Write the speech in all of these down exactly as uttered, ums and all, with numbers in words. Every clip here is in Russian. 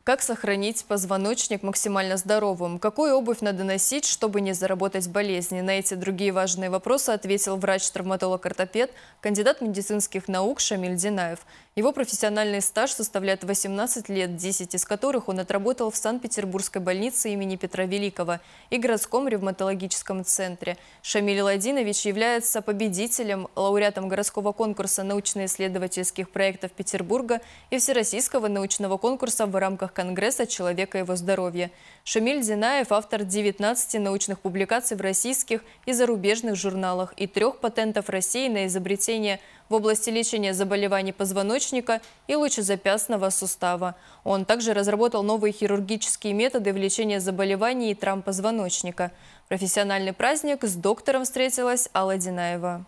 Как сохранить позвоночник максимально здоровым? Какую обувь надо носить, чтобы не заработать болезни? На эти другие важные вопросы ответил врач-травматолог-ортопед, кандидат медицинских наук Шамиль Динаев. Его профессиональный стаж составляет восемнадцать лет, десять из которых он отработал в Санкт-Петербургской больнице имени Петра Великого и городском ревматологическом центре. Шамиль Ладинович является победителем, лауреатом городского конкурса научно-исследовательских проектов Петербурга и Всероссийского научного конкурса в рамках Конгресса «Человека и его здоровье». Шамиль Динаев – автор девятнадцати научных публикаций в российских и зарубежных журналах и трех патентов России на изобретение в области лечения заболеваний позвоночника и лучезапястного сустава. Он также разработал новые хирургические методы в лечении заболеваний и травм позвоночника. Профессиональный праздник с доктором встретилась Алла Динаева.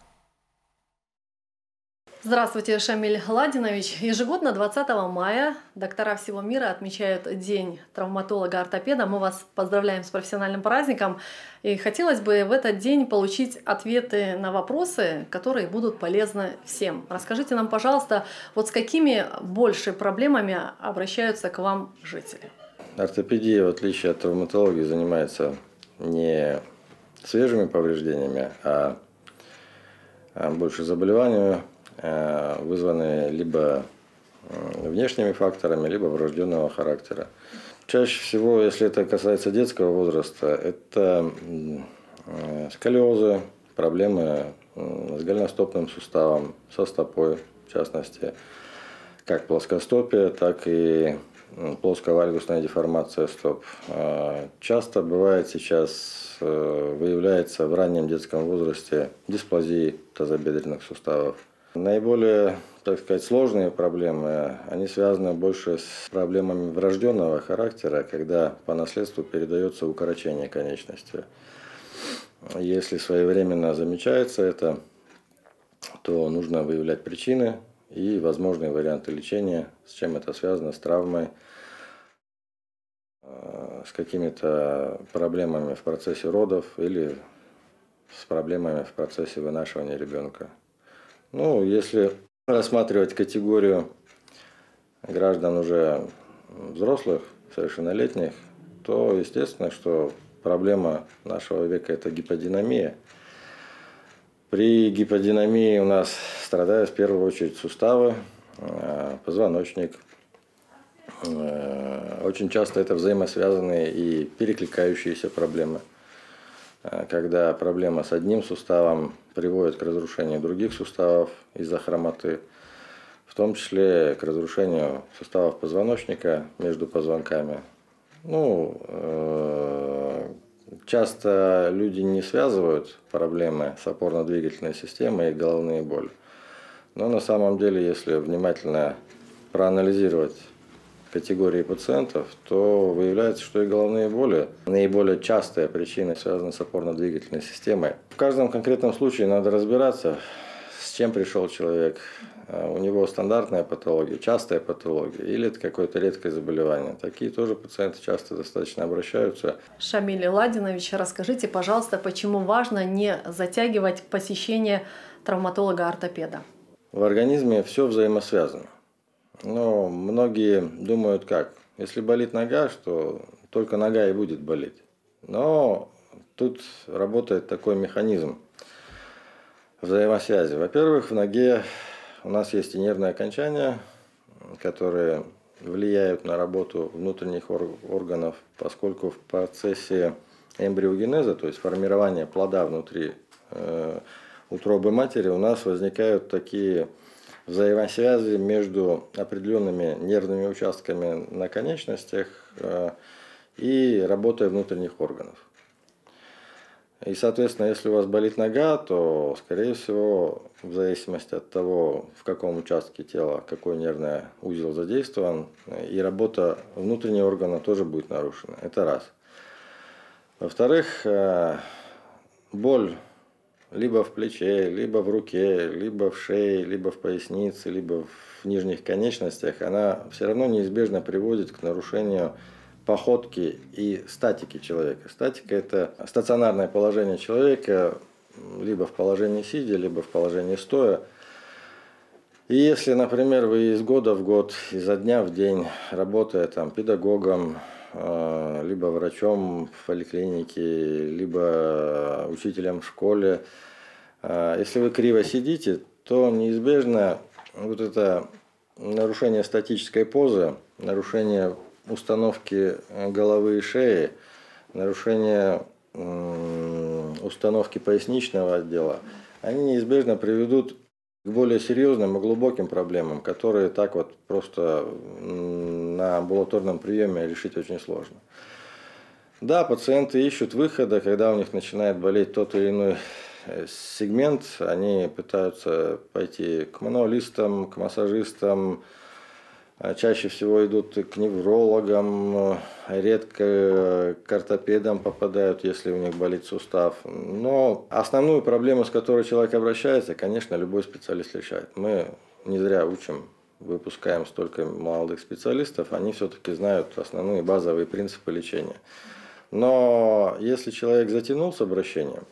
Здравствуйте, Шамиль Ладинович. Ежегодно двадцатого мая доктора всего мира отмечают День травматолога-ортопеда. Мы вас поздравляем с профессиональным праздником. И хотелось бы в этот день получить ответы на вопросы, которые будут полезны всем. Расскажите нам, пожалуйста, вот с какими больше проблемами обращаются к вам жители? Ортопедия, в отличие от травматологии, занимается не свежими повреждениями, а больше заболеваниями, вызванные либо внешними факторами, либо врожденного характера. Чаще всего, если это касается детского возраста, это сколиозы, проблемы с голеностопным суставом, со стопой, в частности, как плоскостопие, так и плоско-вальгусная деформация стоп. Часто бывает сейчас, выявляется в раннем детском возрасте дисплазии тазобедренных суставов. Наиболее, так сказать, сложные проблемы, они связаны больше с проблемами врожденного характера, когда по наследству передается укорочение конечности. Если своевременно замечается это, то нужно выявлять причины и возможные варианты лечения, с чем это связано, с травмой, с какими-то проблемами в процессе родов или с проблемами в процессе вынашивания ребенка. Ну, если рассматривать категорию граждан уже взрослых, совершеннолетних, то естественно, что проблема нашего века – это гиподинамия. При гиподинамии у нас страдают в первую очередь суставы, позвоночник. Очень часто это взаимосвязанные и перекликающиеся проблемы, когда проблема с одним суставом приводит к разрушению других суставов из-за хромоты, в том числе к разрушению суставов позвоночника между позвонками. Ну, э, часто люди не связывают проблемы с опорно-двигательной системой и головные боли. Но на самом деле, если внимательно проанализировать категории пациентов, то выявляется, что и головные боли наиболее частая причина связана с опорно-двигательной системой. В каждом конкретном случае надо разбираться, с чем пришел человек. У него стандартная патология, частая патология или это какое-то редкое заболевание. Такие тоже пациенты часто достаточно обращаются. Шамиль Ладинович, расскажите, пожалуйста, почему важно не затягивать посещение травматолога-ортопеда? В организме все взаимосвязано. Но многие думают как? Если болит нога, что только нога и будет болеть. Но тут работает такой механизм взаимосвязи. Во-первых, в ноге у нас есть и нервные окончания, которые влияют на работу внутренних органов, поскольку в процессе эмбриогенеза, то есть формирования плода внутри э, утробы матери, у нас возникают такие взаимосвязи между определенными нервными участками на конечностях э, и работой внутренних органов. И, соответственно, если у вас болит нога, то, скорее всего, в зависимости от того, в каком участке тела, какой нервный узел задействован, и работа внутреннего органа тоже будет нарушена. Это раз. Во-вторых, э, боль либо в плече, либо в руке, либо в шее, либо в пояснице, либо в нижних конечностях, она все равно неизбежно приводит к нарушению походки и статики человека. Статика – это стационарное положение человека либо в положении сидя, либо в положении стоя. И если, например, вы из года в год, изо дня в день, работая там педагогом, либо врачом в поликлинике, либо учителем в школе, если вы криво сидите, то неизбежно вот это нарушение статической позы, нарушение установки головы и шеи, нарушение установки поясничного отдела, они неизбежно приведут к более серьезным и глубоким проблемам, которые так вот просто на амбулаторном приеме решить очень сложно. Да, пациенты ищут выхода, когда у них начинает болеть тот или иной сегмент, они пытаются пойти к мануалистам, к массажистам, чаще всего идут к неврологам, редко к ортопедам попадают, если у них болит сустав. Но основную проблему, с которой человек обращается, конечно, любой специалист решает. Мы не зря учим, выпускаем столько молодых специалистов, они все-таки знают основные базовые принципы лечения. Но если человек затянул с обращением,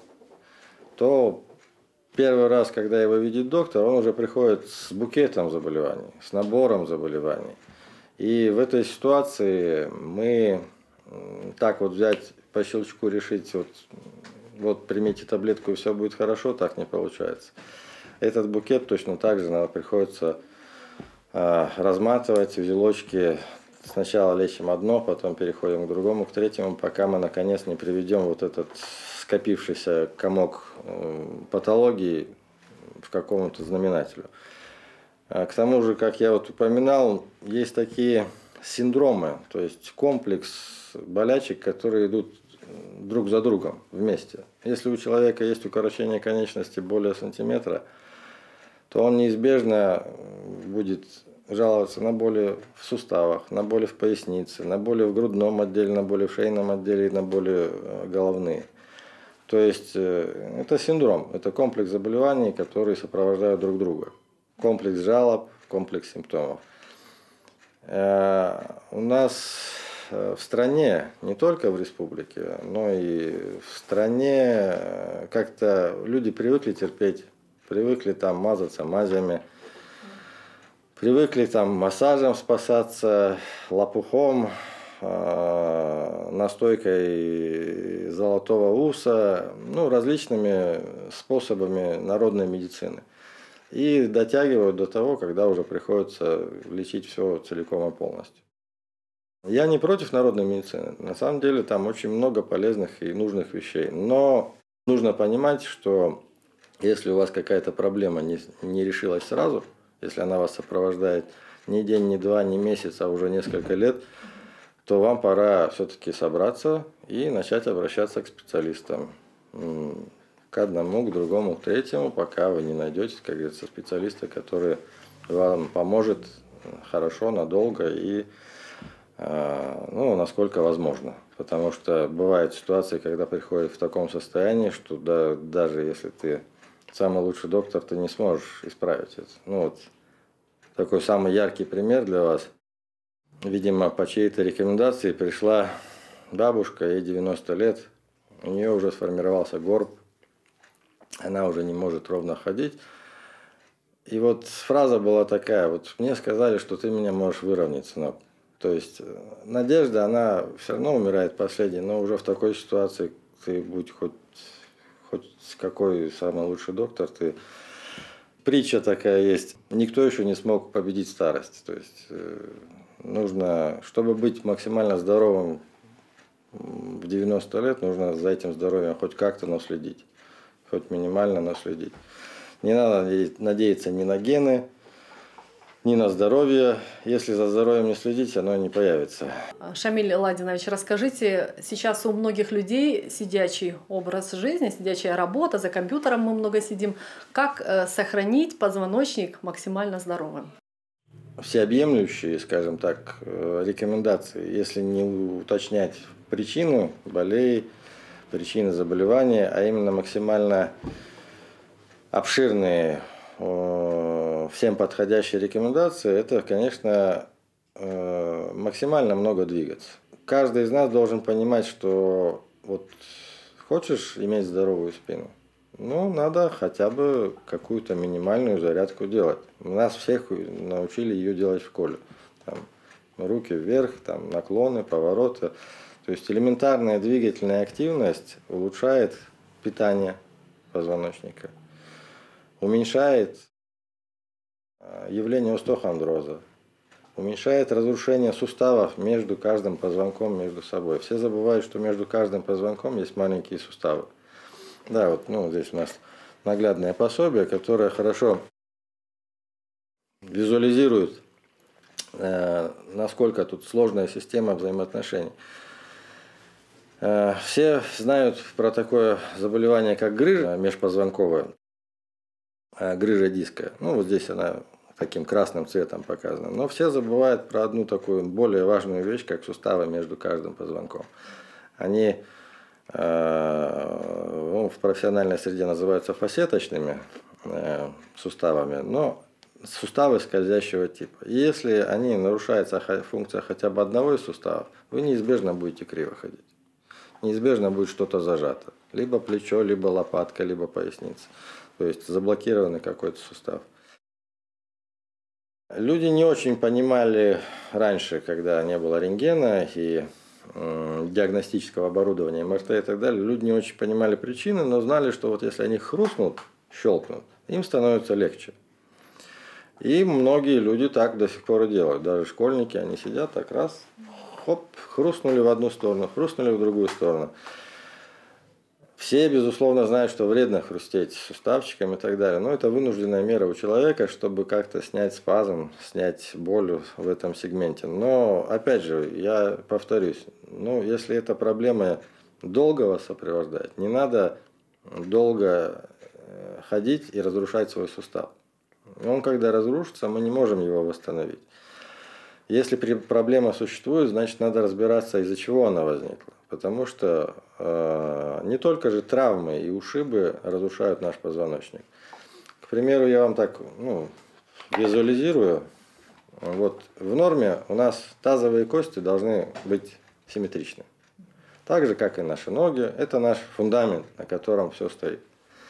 то первый раз, когда его видит доктор, он уже приходит с букетом заболеваний, с набором заболеваний. И в этой ситуации мы так вот взять по щелчку решить, вот, вот примите таблетку и все будет хорошо, так не получается. Этот букет точно так же нам приходится а, разматывать в узелочки. Сначала лечим одно, потом переходим к другому, к третьему, пока мы наконец не приведем вот этот скопившийся комок патологии в какому-то знаменателю. К тому же, как я вот упоминал, есть такие синдромы, то есть комплекс болячек, которые идут друг за другом вместе. Если у человека есть укорочение конечности более сантиметра, то он неизбежно будет жаловаться на боли в суставах, на боли в пояснице, на боли в грудном отделе, на боли в шейном отделе и на боли головные. То есть это синдром, это комплекс заболеваний, которые сопровождают друг друга. Комплекс жалоб, комплекс симптомов. У нас в стране, не только в республике, но и в стране как-то люди привыкли терпеть, привыкли там мазаться мазями, привыкли там массажем спасаться, лопухом, настойкой золотого уса, ну, различными способами народной медицины. И дотягивают до того, когда уже приходится лечить все целиком и полностью. Я не против народной медицины. На самом деле там очень много полезных и нужных вещей. Но нужно понимать, что если у вас какая-то проблема не, не решилась сразу, если она вас сопровождает не день, не два, не месяц, а уже несколько лет, то вам пора все-таки собраться и начать обращаться к специалистам. К одному, к другому, к третьему, пока вы не найдете, как говорится, специалиста, который вам поможет хорошо, надолго и ну, насколько возможно. Потому что бывают ситуации, когда приходят в таком состоянии, что да, даже если ты самый лучший доктор, ты не сможешь исправить это. Ну, вот такой самый яркий пример для вас. Видимо, по чьей-то рекомендации пришла бабушка, ей девяносто лет, у нее уже сформировался горб, она уже не может ровно ходить. И вот фраза была такая: вот мне сказали, что ты меня можешь выровнять, сынок. То есть надежда, она все равно умирает последней, но уже в такой ситуации ты будь хоть, хоть какой самый лучший доктор, ты... Притча такая есть: никто еще не смог победить старость. То есть нужно, чтобы быть максимально здоровым в девяносто лет, нужно за этим здоровьем хоть как-то наследить, хоть минимально наследить. Не надо надеяться ни на гены, ни на здоровье. Если за здоровьем не следить, оно не появится. Шамиль Ладинович, расскажите, сейчас у многих людей сидячий образ жизни, сидячая работа, за компьютером мы много сидим. Как сохранить позвоночник максимально здоровым? Всеобъемлющие, скажем так, рекомендации, если не уточнять причину болей, причины заболевания, а именно максимально обширные, всем подходящие рекомендации, это, конечно, максимально много двигаться. Каждый из нас должен понимать, что вот хочешь иметь здоровую спину, Ну, надо хотя бы какую-то минимальную зарядку делать. Нас всех научили ее делать в школе. Там, руки вверх, там, наклоны, повороты. То есть элементарная двигательная активность улучшает питание позвоночника, уменьшает явление остеохондроза, уменьшает разрушение суставов между каждым позвонком между собой. Все забывают, что между каждым позвонком есть маленькие суставы. Да, вот ну, здесь у нас наглядное пособие, которое хорошо визуализирует, э, насколько тут сложная система взаимоотношений. Э, все знают про такое заболевание, как грыжа межпозвонковая, э, грыжа диска. Ну, вот здесь она таким красным цветом показана. Но все забывают про одну такую более важную вещь, как суставы между каждым позвонком. Они в профессиональной среде называются фасеточными суставами, но суставы скользящего типа. И если они нарушается функция хотя бы одного из суставов, вы неизбежно будете криво ходить. Неизбежно будет что-то зажато. Либо плечо, либо лопатка, либо поясница. То есть заблокированный какой-то сустав. Люди не очень понимали раньше, когда не было рентгена и диагностического оборудования, эм эр тэ и так далее, люди не очень понимали причины, но знали, что вот если они хрустнут, щелкнут, им становится легче. И многие люди так до сих пор и делают. Даже школьники, они сидят так раз, хоп, хрустнули в одну сторону, хрустнули в другую сторону. Все, безусловно, знают, что вредно хрустеть суставчиком и так далее, но это вынужденная мера у человека, чтобы как-то снять спазм, снять боль в этом сегменте. Но, опять же, я повторюсь, ну, если эта проблема долго вас сопровождает, не надо долго ходить и разрушать свой сустав. Он, когда разрушится, мы не можем его восстановить. Если проблема существует, значит, надо разбираться, из-за чего она возникла. Потому что э, не только же травмы и ушибы разрушают наш позвоночник. К примеру, я вам так ну, визуализирую. Вот в норме у нас тазовые кости должны быть симметричны. Так же, как и наши ноги. Это наш фундамент, на котором все стоит.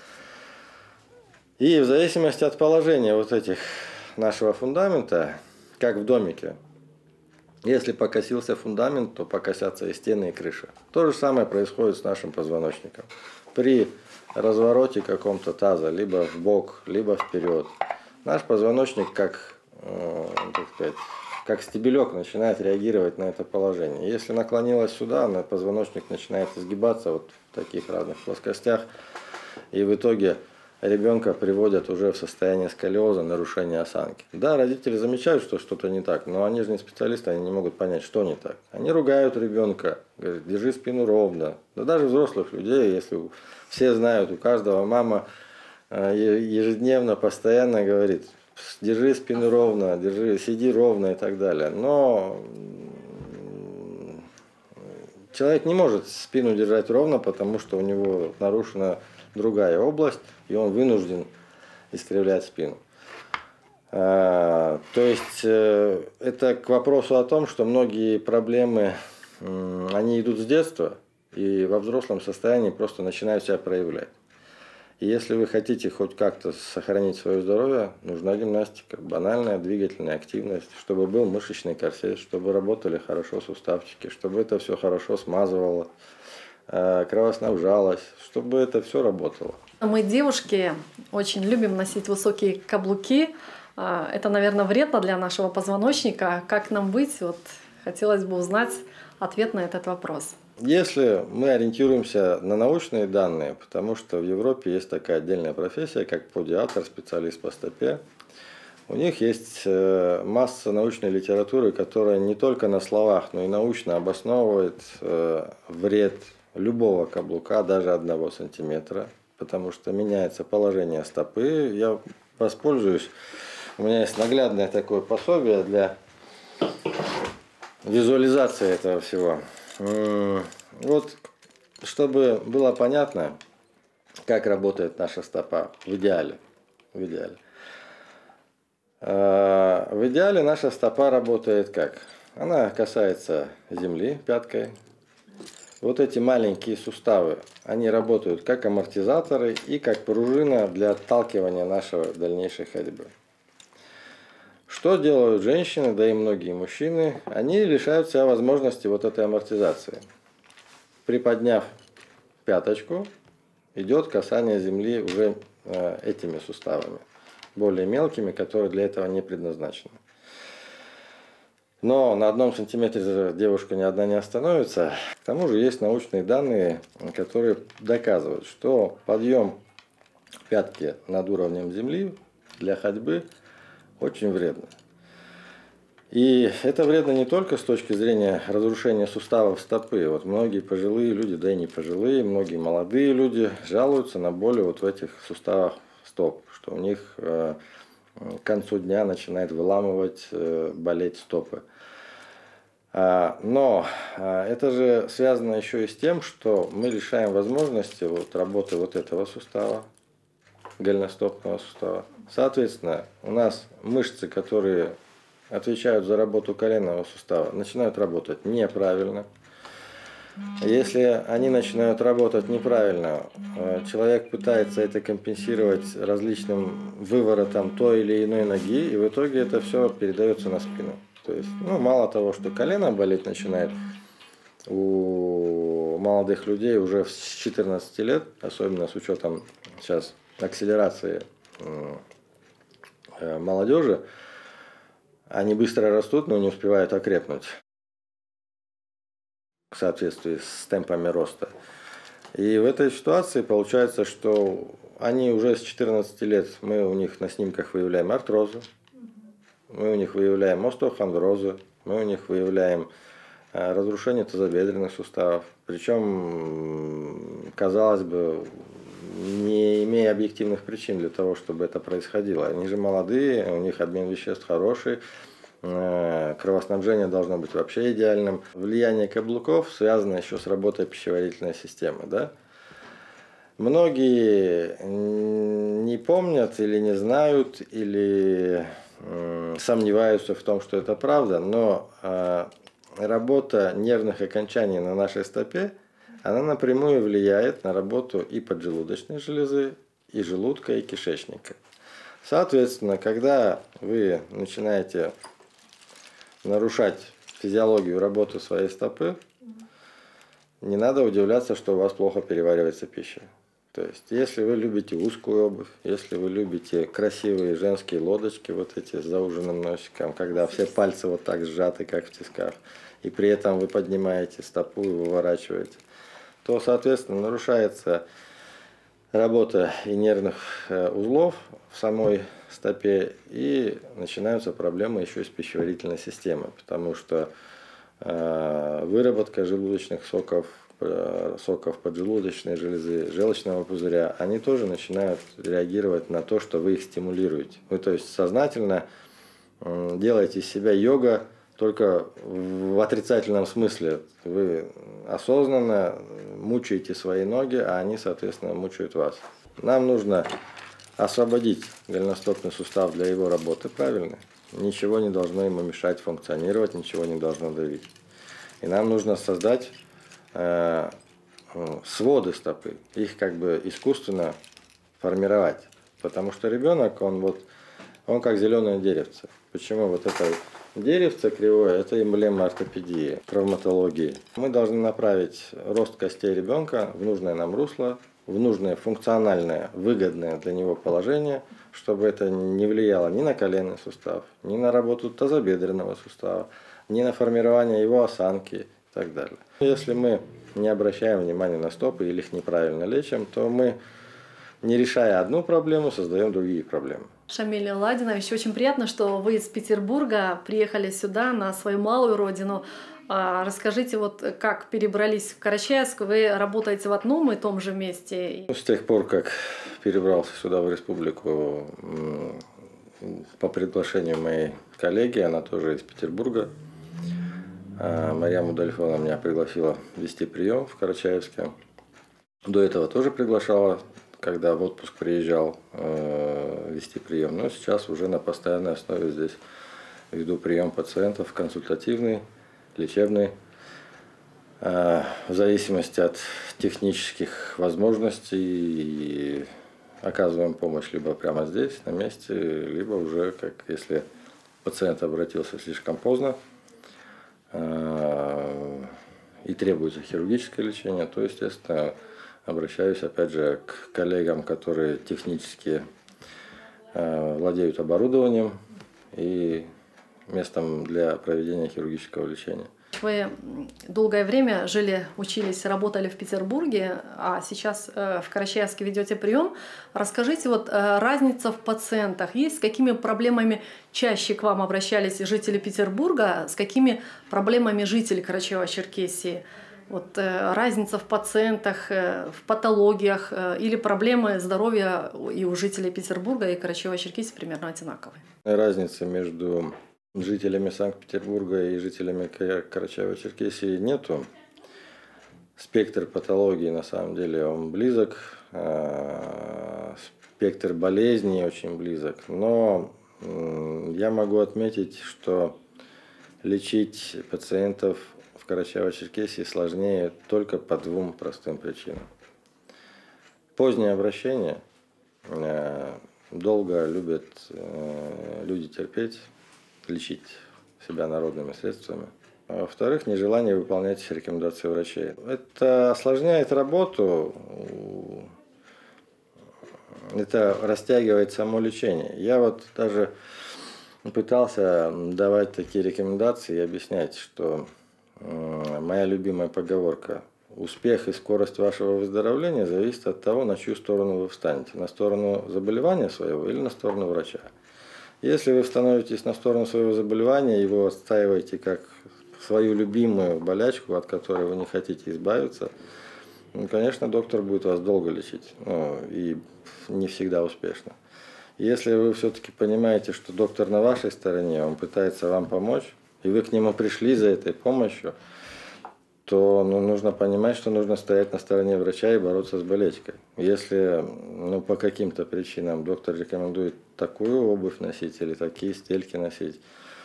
И в зависимости от положения вот этих нашего фундамента, как в домике, если покосился фундамент, то покосятся и стены, и крыша. То же самое происходит с нашим позвоночником. При развороте каком-то таза, либо в бок, либо вперед, наш позвоночник, как, э, так сказать, как стебелек, начинает реагировать на это положение. Если наклонилось сюда, на позвоночник начинает изгибаться вот в таких разных плоскостях, и в итоге ребенка приводят уже в состояние сколиоза, нарушения осанки. Да, родители замечают, что что-то не так, но они же не специалисты, они не могут понять, что не так. Они ругают ребенка, говорят, держи спину ровно. Да даже взрослых людей, если все знают, у каждого мама ежедневно, постоянно говорит, держи спину ровно, держи, сиди ровно и так далее. Но человек не может спину держать ровно, потому что у него нарушена другая область, и он вынужден искривлять спину. А, то есть э, это к вопросу о том, что многие проблемы, э, они идут с детства, и во взрослом состоянии просто начинают себя проявлять. И если вы хотите хоть как-то сохранить свое здоровье, нужна гимнастика, банальная двигательная активность, чтобы был мышечный корсет, чтобы работали хорошо суставчики, чтобы это все хорошо смазывало, кровоснабжалось, чтобы это все работало. Мы, девушки, очень любим носить высокие каблуки. Это, наверное, вредно для нашего позвоночника. Как нам быть? Вот хотелось бы узнать ответ на этот вопрос. Если мы ориентируемся на научные данные, потому что в Европе есть такая отдельная профессия, как подиатр, специалист по стопе, у них есть масса научной литературы, которая не только на словах, но и научно обосновывает вред любого каблука, даже одного сантиметра, потому что меняется положение стопы. Я воспользуюсь, у меня есть наглядное такое пособие для визуализации этого всего. Вот, чтобы было понятно, как работает наша стопа в идеале. В идеале. В идеале наша стопа работает как? Она касается земли пяткой, вот эти маленькие суставы, они работают как амортизаторы и как пружина для отталкивания нашего дальнейшей ходьбы. Что делают женщины, да и многие мужчины? Они лишают себя возможности вот этой амортизации. Приподняв пяточку, идет касание земли уже э, этими суставами, более мелкими, которые для этого не предназначены. Но на одном сантиметре девушка ни одна не остановится. К тому же есть научные данные, которые доказывают, что подъем пятки над уровнем земли для ходьбы очень вредно. И это вредно не только с точки зрения разрушения суставов стопы. Вот многие пожилые люди, да и не пожилые, многие молодые люди жалуются на боли вот в этих суставах стоп, что у них э, к концу дня начинает выламывать, э, болеть стопы. А, но а, это же связано еще и с тем, что мы лишаем возможности вот, работы вот этого сустава, голеностопного сустава. Соответственно, у нас мышцы, которые отвечают за работу коленного сустава, начинают работать неправильно. Если они начинают работать неправильно, человек пытается это компенсировать различным выворотом той или иной ноги, и в итоге это все передается на спину. То есть, ну, мало того, что колено болеть начинает у молодых людей уже с четырнадцати лет, особенно с учетом сейчас акселерации молодежи, они быстро растут, но не успевают окрепнуть в соответствии с темпами роста. И в этой ситуации получается, что они уже с четырнадцати лет, мы у них на снимках выявляем артрозы, мы у них выявляем остеохондрозы, мы у них выявляем разрушение тазобедренных суставов. Причем, казалось бы, не имея объективных причин для того, чтобы это происходило. Они же молодые, у них обмен веществ хороший, кровоснабжение должно быть вообще идеальным. Влияние каблуков связано еще с работой пищеварительной системы. Да? Многие не помнят или не знают, или сомневаются в том, что это правда, но работа нервных окончаний на нашей стопе, она напрямую влияет на работу и поджелудочной железы, и желудка, и кишечника. Соответственно, когда вы начинаете нарушать физиологию работы своей стопы, не надо удивляться, что у вас плохо переваривается пища. То есть, если вы любите узкую обувь, если вы любите красивые женские лодочки, вот эти с зауженным носиком, когда все пальцы вот так сжаты, как в тисках, и при этом вы поднимаете стопу и выворачиваете, то, соответственно, нарушается работа и нервных узлов в самой стопе, и начинаются проблемы еще и с пищеварительной системой, потому что э, выработка желудочных соков, э, соков поджелудочной железы, желчного пузыря, они тоже начинают реагировать на то, что вы их стимулируете. Вы, то есть, сознательно э, делаете из себя йога, только в отрицательном смысле. Вы осознанно мучаете свои ноги, а они, соответственно, мучают вас. Нам нужно освободить голеностопный сустав для его работы правильно. Ничего не должно ему мешать функционировать, ничего не должно давить. И нам нужно создать э, своды стопы, их как бы искусственно формировать. Потому что ребенок, он вот, он как зеленое деревце. Почему вот это деревце кривое – это эмблема ортопедии, травматологии. Мы должны направить рост костей ребенка в нужное нам русло, в нужное функциональное, выгодное для него положение, чтобы это не влияло ни на коленный сустав, ни на работу тазобедренного сустава, ни на формирование его осанки и так далее. Если мы не обращаем внимания на стопы или их неправильно лечим, то мы, не решая одну проблему, создаем другие проблемы. Шамиль Ладинович, очень приятно, что вы из Петербурга приехали сюда, на свою малую родину. Расскажите, вот как перебрались в Карачаевск, вы работаете в одном и том же месте? С тех пор, как перебрался сюда, в республику, по приглашению моей коллеги, она тоже из Петербурга, Марьям Удальфовна меня пригласила вести прием в Карачаевске. До этого тоже приглашала, когда в отпуск приезжал, э, вести прием. Но сейчас уже на постоянной основе здесь веду прием пациентов, консультативный, лечебный. в зависимости от технических возможностей оказываем помощь либо прямо здесь, на месте, либо уже, как если пациент обратился слишком поздно и требуется хирургическое лечение, то, естественно, обращаюсь опять же к коллегам, которые технически владеют оборудованием и местом для проведения хирургического лечения. Вы долгое время жили, учились, работали в Петербурге, а сейчас в Карачаевске ведете прием. Расскажите, вот разница в пациентах. Есть с какими проблемами чаще к вам обращались жители Петербурга, с какими проблемами жители Карачаево-Черкесии? Вот разница в пациентах, в патологиях или проблемы здоровья и у жителей Петербурга и Карачаево-Черкесии примерно одинаковые? Разницы между жителями Санкт-Петербурга и жителями Карачаево-Черкесии нету. Спектр патологии на самом деле он близок, спектр болезней очень близок, но я могу отметить, что лечить пациентов в Карачаево-Черкесии сложнее только по двум простым причинам. Позднее обращение, долго любят люди терпеть, лечить себя народными средствами. А во-вторых, нежелание выполнять рекомендации врачей. Это осложняет работу, это растягивает само лечение. Я вот даже пытался давать такие рекомендации и объяснять, что моя любимая поговорка: успех и скорость вашего выздоровления зависит от того, на чью сторону вы встанете. На сторону заболевания своего или на сторону врача. Если вы становитесь на сторону своего заболевания и его отстаиваете как свою любимую болячку, от которой вы не хотите избавиться, ну, конечно, доктор будет вас долго лечить, ну, и не всегда успешно. Если вы все-таки понимаете, что доктор на вашей стороне, он пытается вам помочь, и вы к нему пришли за этой помощью, то ну, нужно понимать, что нужно стоять на стороне врача и бороться с болячкой. Если ну, по каким-то причинам доктор рекомендует такую обувь носить или такие стельки носить,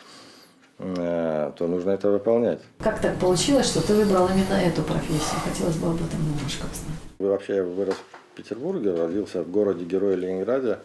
то нужно это выполнять. Как так получилось, что ты выбрал именно эту профессию? Хотелось бы об этом немножко узнать. Вообще я вырос в Петербурге, родился в городе-герое Ленинграде.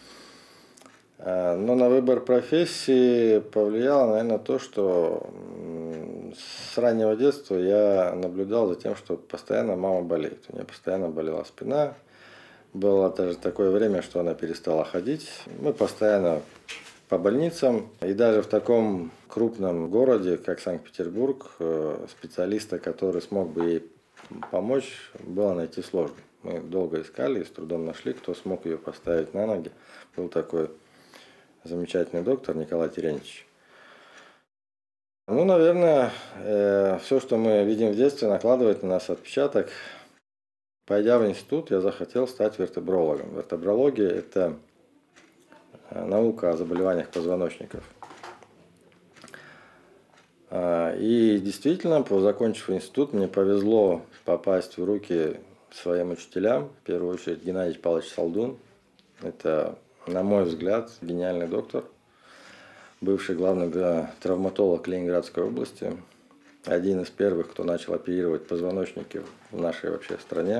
Но на выбор профессии повлияло, наверное, то, что с раннего детства я наблюдал за тем, что постоянно мама болеет. У нее постоянно болела спина. Было даже такое время, что она перестала ходить. Мы постоянно по больницам. И даже в таком крупном городе, как Санкт-Петербург, специалиста, который смог бы ей помочь, было найти сложно. Мы долго искали и с трудом нашли, кто смог ее поставить на ноги. Был такой замечательный доктор Николай Терентьевич. Ну, наверное, э, все, что мы видим в детстве, накладывает на нас отпечаток. Пойдя в институт, я захотел стать вертебрологом. Вертебрология – это наука о заболеваниях позвоночников. И действительно, закончив институт, мне повезло попасть в руки своим учителям. В первую очередь Геннадий Павлович Салдун. Это, на мой взгляд, гениальный доктор. Бывший главный травматолог Ленинградской области. Один из первых, кто начал оперировать позвоночники в нашей вообще стране,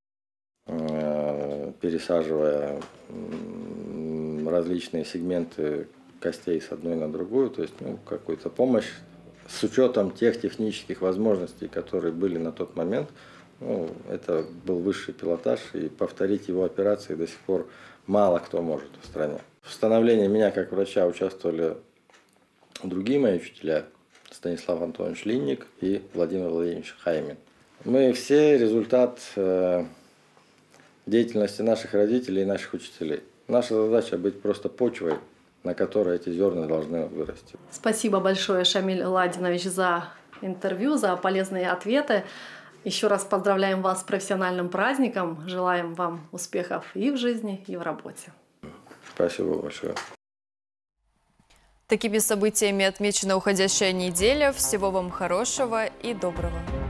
пересаживая различные сегменты костей с одной на другую. То есть ну, какую-то помощь с учетом тех технических возможностей, которые были на тот момент. Ну, это был высший пилотаж, и повторить его операции до сих пор мало кто может в стране. В становлении меня как врача участвовали другие мои учителя: Станислав Антонович Линник и Владимир Владимирович Хаймин. Мы все результат э, деятельности наших родителей и наших учителей. Наша задача быть просто почвой, на которой эти зерна должны вырасти. Спасибо большое, Шамиль Ладинович, за интервью, за полезные ответы. Еще раз поздравляем вас с профессиональным праздником. Желаем вам успехов и в жизни, и в работе. Спасибо большое. Такими событиями отмечена уходящая неделя. Всего вам хорошего и доброго.